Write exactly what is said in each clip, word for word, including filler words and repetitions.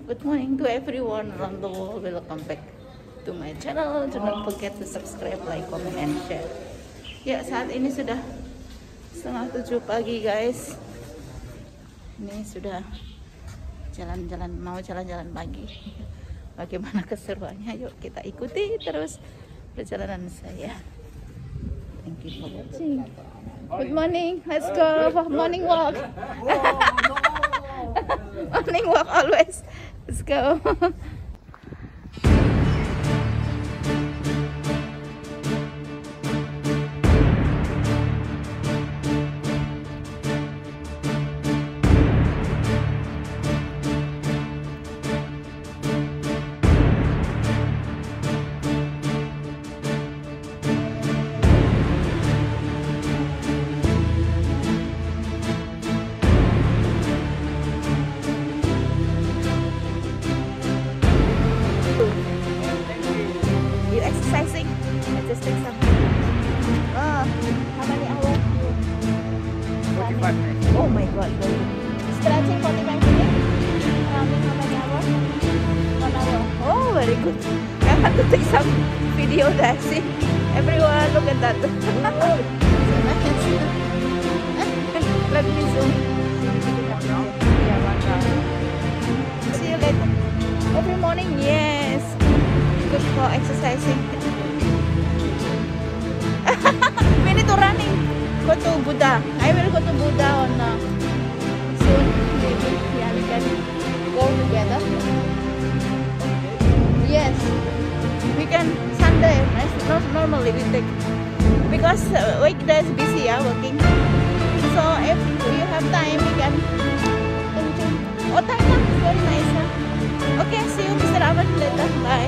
Good morning to everyone around the world. Welcome back to my channel. Do not forget to subscribe, like, comment, and share. Ya, saat ini sudah setengah tujuh pagi, guys. Ini sudah jalan-jalan, mau jalan-jalan pagi. Bagaimana keseruannya? Yuk kita ikuti terus perjalanan saya. Thank you for watching. Good morning. Let's go for morning walk. Morning walk always. Let's go. Exercising. I just take some. Oh, how many hours? forty-five minutes. Oh my god. Stretching forty-five minutes. Running how many hours? One hour. Oh, very good. I want to take some video there. See, everyone, look at that. Let me zoom. See you later. Every morning, yes. Good for exercising. We need to running. Go to Buddha. I will go to Buddha on uh, soon. Maybe yeah, we can go together. Yes, we can Sunday. Not normally we take because uh, weekdays busy, yeah, working. So if you have time, we can. Oh, Thailand is very nice. Huh? Okay, see you, Mister Avan, later. Bye.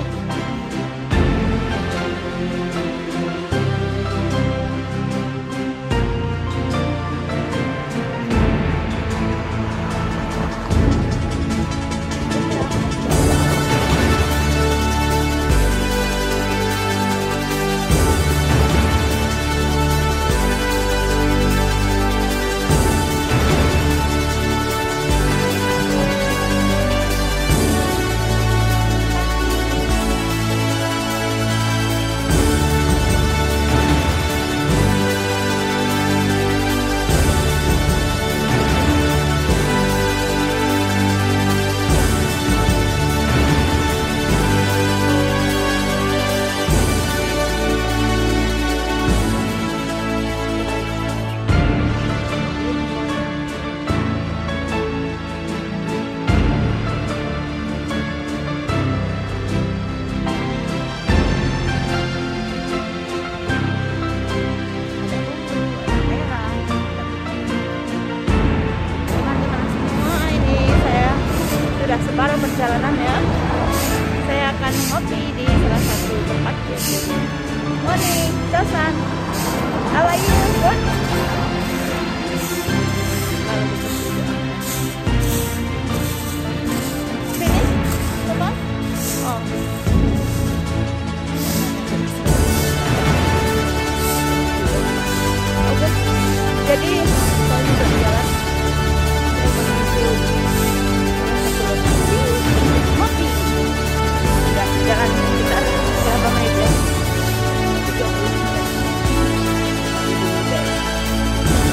Separuh perjalanan ya, saya akan ngopi di salah satu tempat. Morning, Josan. How are you? Good? Finish? Semua? Oh. Oke. Jadi kalau berjalan jalan sekitar berapa menit ya? tiga puluh menit.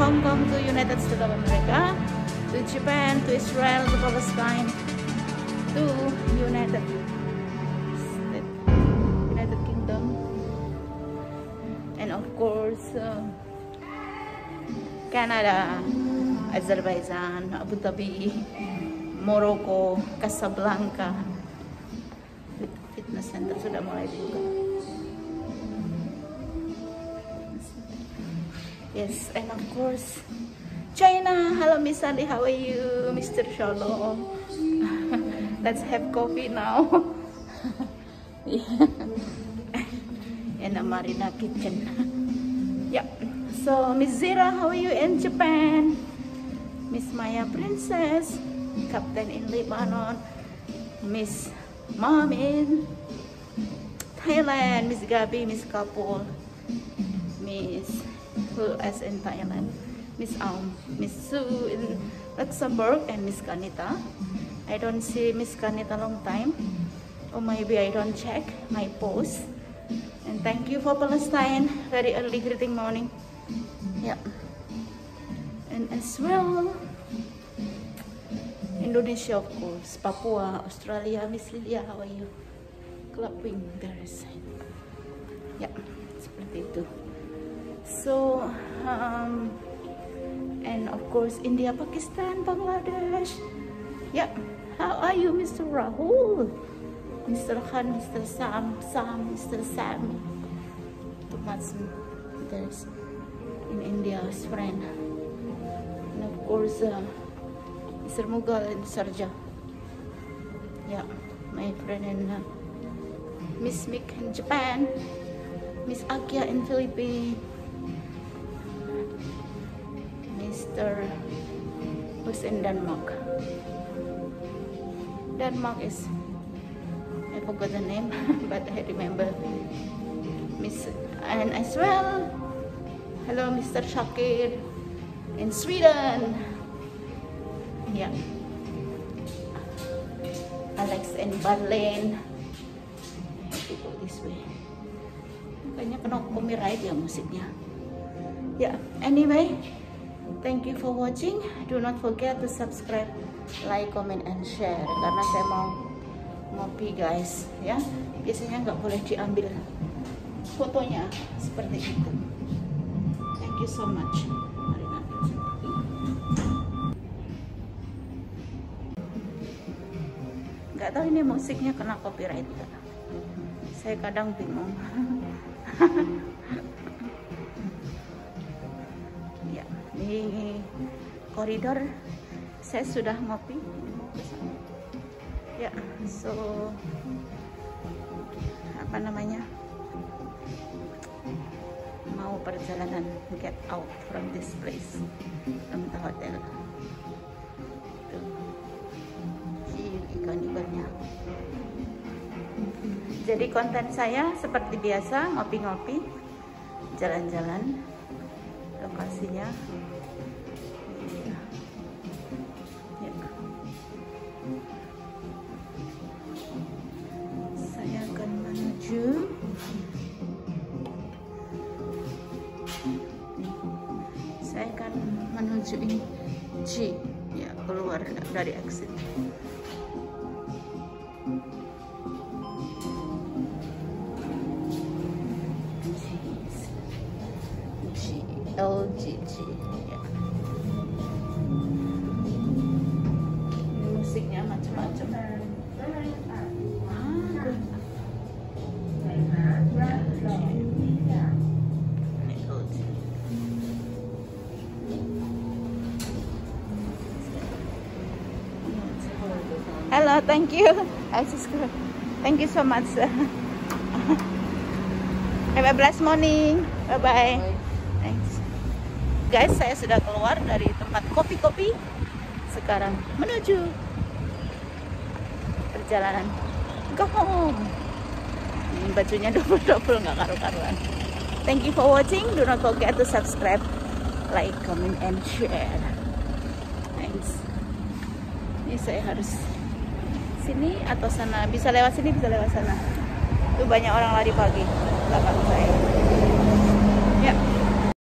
Hong Kong to United States of America, to Japan, to Israel, to Palestine, to United States, United Kingdom, and of course uh, Canada, Azerbaijan, Abu Dhabi, Morocco, Casablanca. Fitness center sudah mulai buka. Yes, and of course China. Hello Miss Ali, how are you? Mister Shalom. Let's have coffee now. In the Marina kitchen. Yeah. So Miss Zira, how are you in Japan? Miss Maya Princess, Captain in Lebanon. Miss Mom in Thailand. Miss Gabi, Miss Kapul, Miss who else in Thailand? Miss Aum, Miss Sue in Luxembourg, and Miss Kanita. I don't see Miss Kanita long time, or maybe I don't check my post. And thank you for Palestine, very early greeting morning. Yeah, and as well Indonesia, of course, Papua, Australia. Miss Lilia, how are you? Clapping there is. Yeah, seperti itu. So, um, and of course India, Pakistan, Bangladesh. Yeah, how are you, Mister Rahul, Mister Khan, Mister Sam, Sam, Mister Sam. Too much there's in India's friend, and of course uh, Mister Mughal in Sharjah. Yeah, my friend in uh, Miss Mick in Japan, Miss Akia in Philippines. Mister who's in Denmark. Denmark is, I forgot the name, but I remember Miss, and as well, hello Mister Shakir in Sweden. Yeah, Alex in Berlin. I have to go this way. Kayaknya kena copyright ya musiknya. Yeah, anyway, thank you for watching. Do not forget to subscribe, like, comment, and share. Karena saya mau ngopi guys, ya. Biasanya nggak boleh diambil fotonya seperti itu. Thank you so much. Mari nanti. Nggak tahu ini musiknya kena copyright nggak? Saya kadang bingung. Ya, di koridor saya sudah ngopi. Ya, so apa namanya? Mau perjalanan get out from this place, from the hotel. Tuh, ikan-ikannya. Jadi konten saya seperti biasa, ngopi-ngopi, jalan-jalan, lokasinya. Ya. Ya. Saya akan menuju saya akan menuju ini G, ya, keluar dari exit. L G G, ya. Ini musiknya macam-macam. Hello, thank you. I subscribe. Thank you so much. Have a blessed morning. Bye bye. Thanks. Guys, saya sudah keluar dari tempat kopi-kopi. Sekarang menuju perjalanan go home. Ini bajunya double-double, nggak karu-karuan. Thank you for watching. Do not forget to subscribe, like, comment, and share. Thanks. Ini saya harus sini atau sana, bisa lewat sini, bisa lewat sana. Itu banyak orang lari pagi belakang saya. Ya.